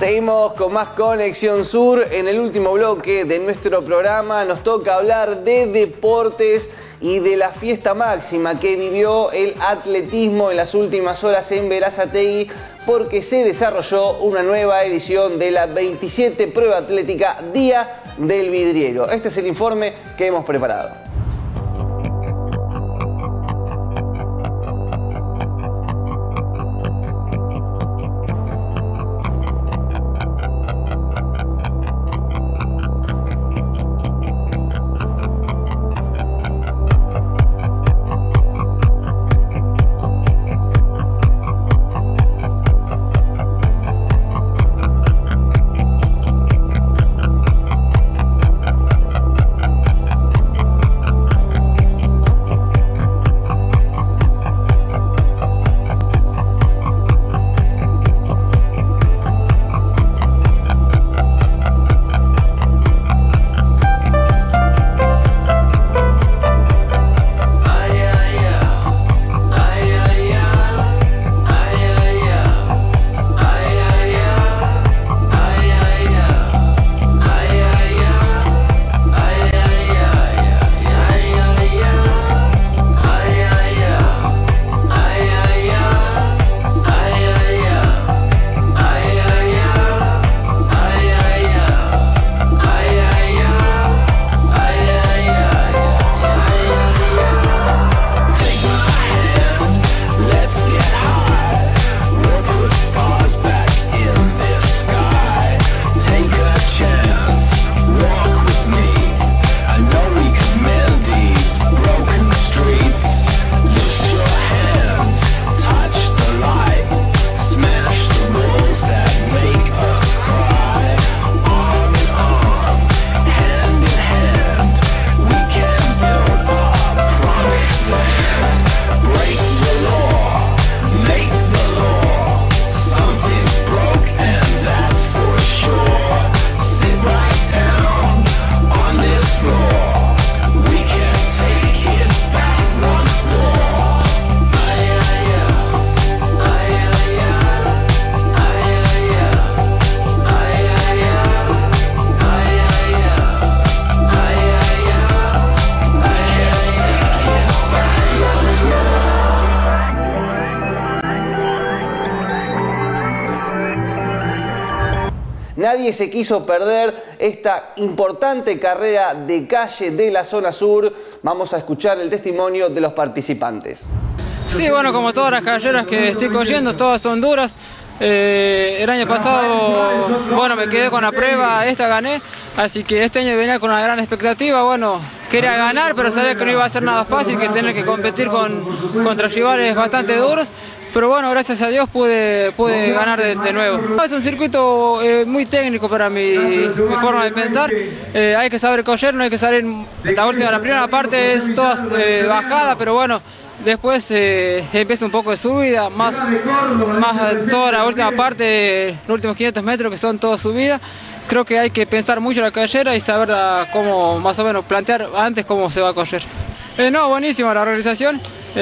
Seguimos con más Conexión Sur. En el último bloque de nuestro programa nos toca hablar de deportes y de la fiesta máxima que vivió el atletismo en las últimas horas en Berazategui, porque se desarrolló una nueva edición de la 27 Prueba Atlética Día del Vidriero. Este es el informe que hemos preparado. Nadie se quiso perder esta importante carrera de calle de la zona sur. Vamos a escuchar el testimonio de los participantes. Sí, bueno, como todas las carreras que estoy corriendo, todas son duras. El año pasado, bueno, me quedé con la prueba, esta gané, así que este año venía con una gran expectativa. Bueno, quería ganar, pero sabía que no iba a ser nada fácil, que tener que competir contra rivales bastante duros. Pero bueno, gracias a Dios pude ganar de nuevo. Es un circuito muy técnico para mi forma de pensar. Hay que saber correr, no hay que saber la primera parte es toda bajada, pero bueno, después empieza un poco de subida, más toda la última parte, los últimos 500 metros que son toda subida. Creo que hay que pensar mucho la carrera y saber cómo más o menos plantear antes cómo se va a correr. No, buenísima la organización.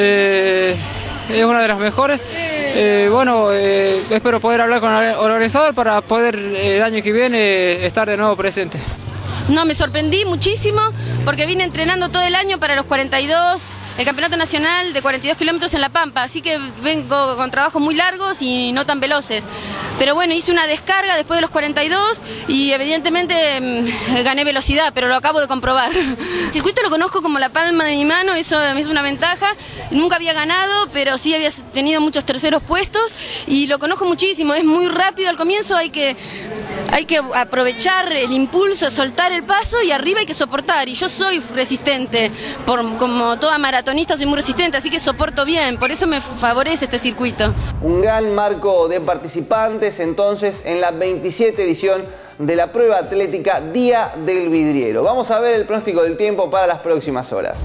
Es una de las mejores. Bueno, espero poder hablar con el organizador para poder el año que viene estar de nuevo presente. No, me sorprendí muchísimo porque vine entrenando todo el año para los 42, el campeonato nacional de 42 kilómetros en La Pampa, así que vengo con trabajos muy largos y no tan veloces. Pero bueno, hice una descarga después de los 42 y evidentemente gané velocidad, pero lo acabo de comprobar. El circuito lo conozco como la palma de mi mano, eso es una ventaja. Nunca había ganado, pero sí había tenido muchos terceros puestos y lo conozco muchísimo. Es muy rápido al comienzo, hay que aprovechar el impulso, soltar el paso y arriba hay que soportar. Y yo soy resistente, como toda maratonista soy muy resistente, así que soporto bien, por eso me favorece este circuito. Un gran marco de participantes entonces en la 27 edición de la Prueba Atlética Día del Vidriero. Vamos a ver el pronóstico del tiempo para las próximas horas.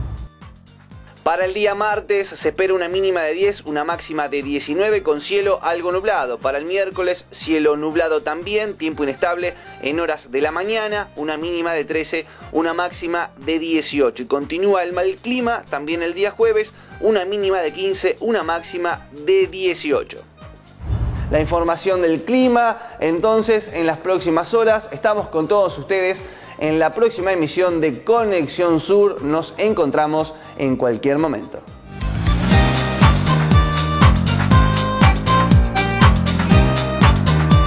Para el día martes se espera una mínima de 10, una máxima de 19 con cielo algo nublado. Para el miércoles cielo nublado también, tiempo inestable en horas de la mañana, una mínima de 13, una máxima de 18. Y continúa el mal clima también el día jueves, una mínima de 15, una máxima de 18. la información del clima. Entonces, en las próximas horas estamos con todos ustedes. En la próxima emisión de Conexión Sur nos encontramos en cualquier momento.